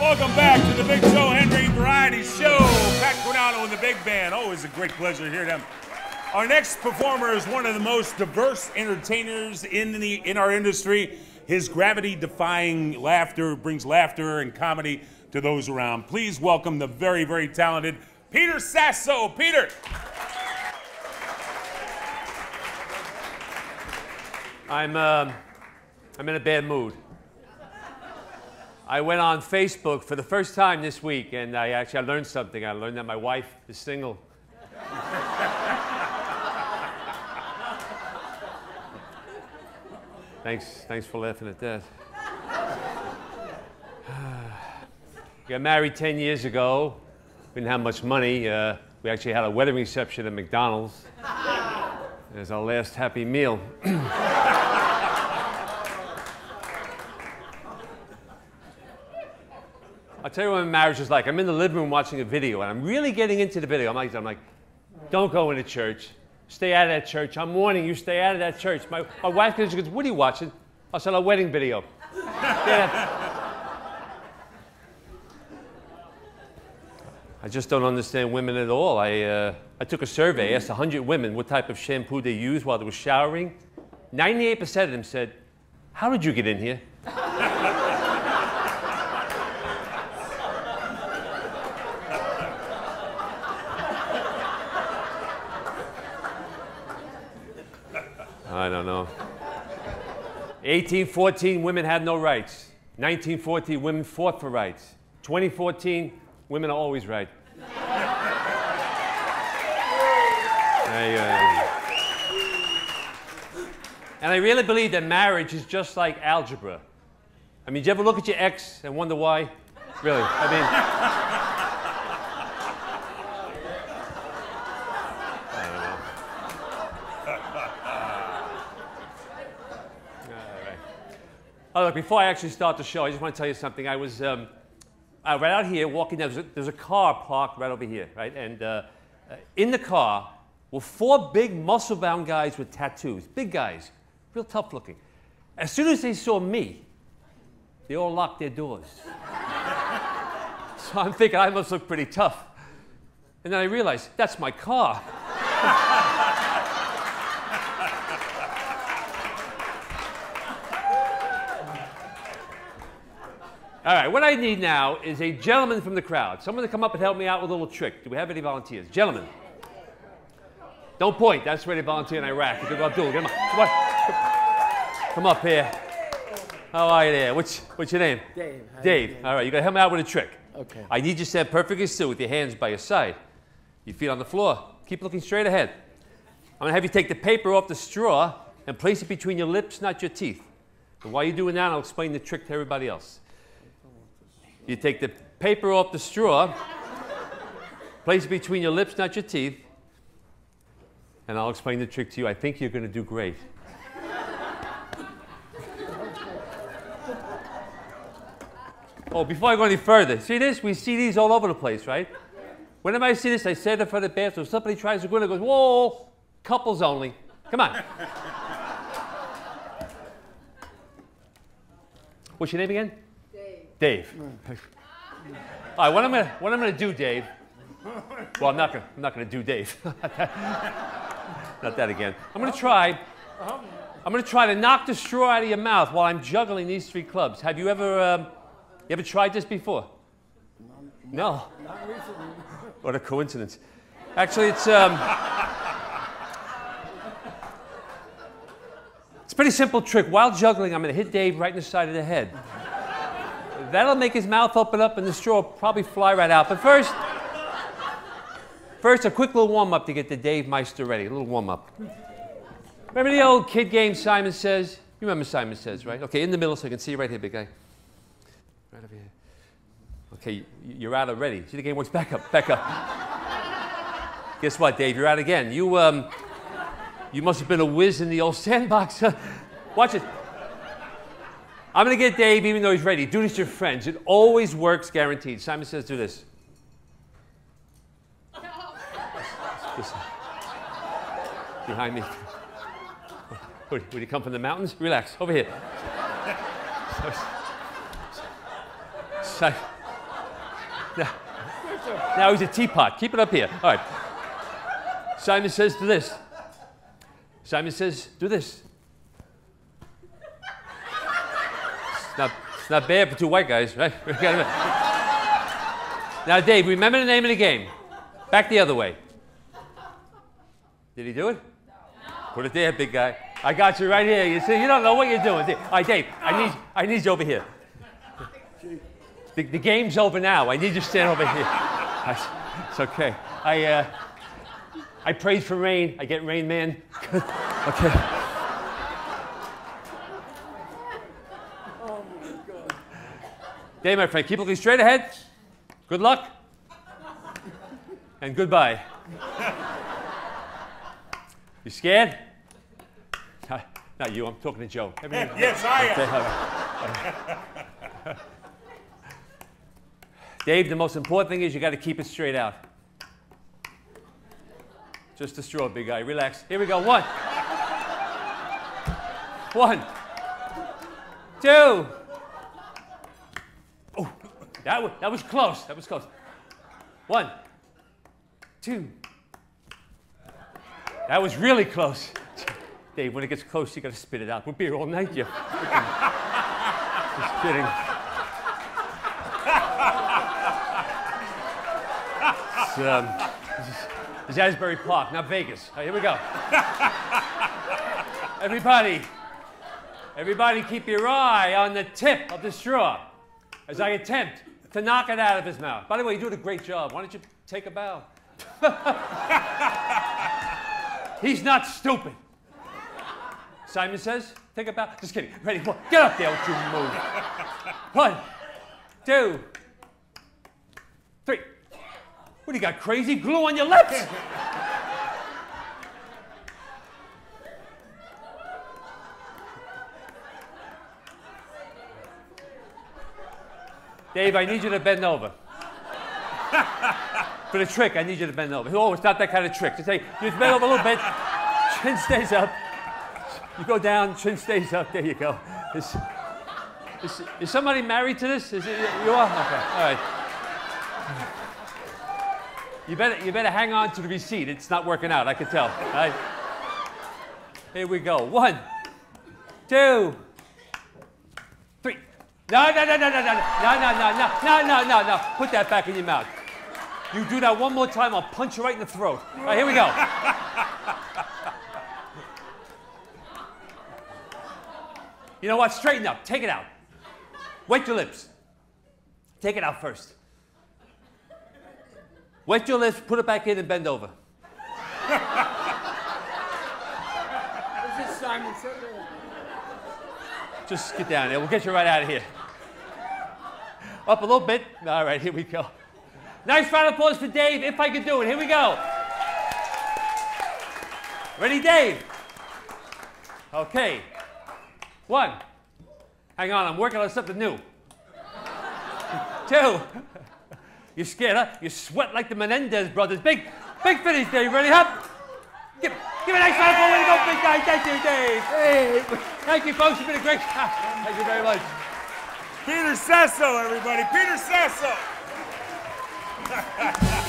Welcome back to the Big Joe Henry Variety Show. Pat Quinano and the Big Band. Always a great pleasure to hear them. Our next performer is one of the most diverse entertainers in our industry. His gravity-defying laughter brings laughter and comedy to those around. Please welcome the very, very talented Peter Sasso. Peter. I'm in a bad mood. I went on Facebook for the first time this week, and I learned something. I learned that my wife is single. Thanks for laughing at that. Got married 10 years ago. We didn't have much money. We actually had a wedding reception at McDonald's. It was our last happy meal. I'll tell you what marriage is like. I'm in the living room watching a video, and I'm really getting into the video. I'm like, don't go into church. Stay out of that church. I'm warning you, stay out of that church. My wife goes, what are you watching? I said, a wedding video. I just don't understand women at all. I took a survey, asked 100 women what type of shampoo they use while they were showering. 98% of them said, how did you get in here? I don't know. 1814, women had no rights. 1914, women fought for rights. 2014, women are always right. And I really believe that marriage is just like algebra. I mean, did you ever look at your ex and wonder why? Really, I mean... Oh, look, before I actually start the show, I just want to tell you something. I was right out here walking down. There's a car parked right over here, right? And in the car were 4 big muscle-bound guys with tattoos. Big guys, real tough looking. As soon as they saw me, they all locked their doors. So I'm thinking I must look pretty tough. And then I realized, that's my car. All right, what I need now is a gentleman from the crowd. Someone to come up and help me out with a little trick. Do we have any volunteers? Gentlemen. Don't point. That's where they volunteer in Iraq. Abdul, get him up. Come up here. How are you there? What's your name? Dave. Dave. All right, you got to help me out with a trick. Okay. I need you to stand perfectly still with your hands by your side. Your feet on the floor. Keep looking straight ahead. I'm going to have you take the paper off the straw and place it between your lips, not your teeth. And while you're doing that, I'll explain the trick to everybody else. You take the paper off the straw, place it between your lips, not your teeth, and I'll explain the trick to you. I think you're going to do great. Oh, before I go any further, see this? We see these all over the place, right? Whenever I see this, I say it for the bathroom. Somebody tries to go in and goes, whoa, couples only. Come on. What's your name again? Dave. All right, what I'm gonna do, Dave. Well, I'm not gonna do Dave. Not that again. I'm gonna try to knock the straw out of your mouth while I'm juggling these 3 clubs. Have you ever tried this before? No. Not recently. What a coincidence. Actually, it's a pretty simple trick. While juggling, I'm gonna hit Dave right in the side of the head. That'll make his mouth open up and the straw will probably fly right out. But first a quick little warm-up to get the Dave Meister ready. A little warm-up. Remember the old kid game Simon Says? You remember Simon Says, right? Okay, in the middle so I can see you right here, big guy. Right over here. Okay, you're out already. See the game works? Back up, back up. Guess what, Dave? You're out again. You must have been a whiz in the old sandbox. Watch it. I'm going to get Dave even though he's ready. Do this to your friends. It always works, guaranteed. Simon Says, do this. Behind me. Would you come from the mountains? Relax. Over here. Now he's a teapot. Keep it up here. All right. Simon says, do this. Simon says, do this. It's not bad for two white guys, right? Now, Dave, remember the name of the game. Back the other way. Did he do it? No. Put it there, big guy. I got you right here. You see, you don't know what you're doing. All right, Dave, I need you over here. The game's over now. I need you to stand over here. It's okay. I prayed for rain. I get Rain Man. Okay. Oh my God. Dave, my friend, keep looking straight ahead. Good luck. And goodbye. You scared? Not you. I'm talking to Joe. Yes, I am. Dave, the most important thing is you got to keep it straight out. Just a straw, big guy. Relax. Here we go. 1. 1, 2. Oh, that was close. That was close. 1, 2. That was really close. Dave, when it gets close, you got to spit it out. We'll be here all night, you. Just kidding. It's Asbury Park, not Vegas. All right, here we go. Everybody keep your eye on the tip of the straw as I attempt to knock it out of his mouth. By the way, you're doing a great job. Why don't you take a bow? He's not stupid. Simon says, take a bow. Just kidding. Ready? One. Get up there. Don't you move. 1, 2, 3. What, do you got crazy glue on your lips? Dave, I need you to bend over. For the trick, I need you to bend over. Oh, it's not that kind of trick. Just say, you just bend over a little bit. Chin stays up. You go down, chin stays up. There you go. Is somebody married to this? Is it, you are? Okay, all right. You better hang on to the receipt. It's not working out, I can tell. All right. Here we go. 1, 2, 3. No. Put that back in your mouth. You do that one more time, I'll punch you right in the throat. All right, here we go. You know what? Straighten up. Take it out. Wet your lips. Take it out first. Wet your lips, put it back in, and bend over. This is Simon said. Just get down there. We'll get you right out of here. Up a little bit. All right, here we go. Nice round of applause for Dave, if I could do it. Here we go. Ready, Dave? Okay. 1. Hang on, I'm working on something new. 2. You scared, huh? You sweat like the Menendez brothers. Big finish, Dave. Ready, up? Give a nice round of applause. Way to go, big guy. Thank you, Dave. Hey. Thank you, folks. You've been a great job. Thank you very much. Peter Sasso, everybody. Peter Sasso.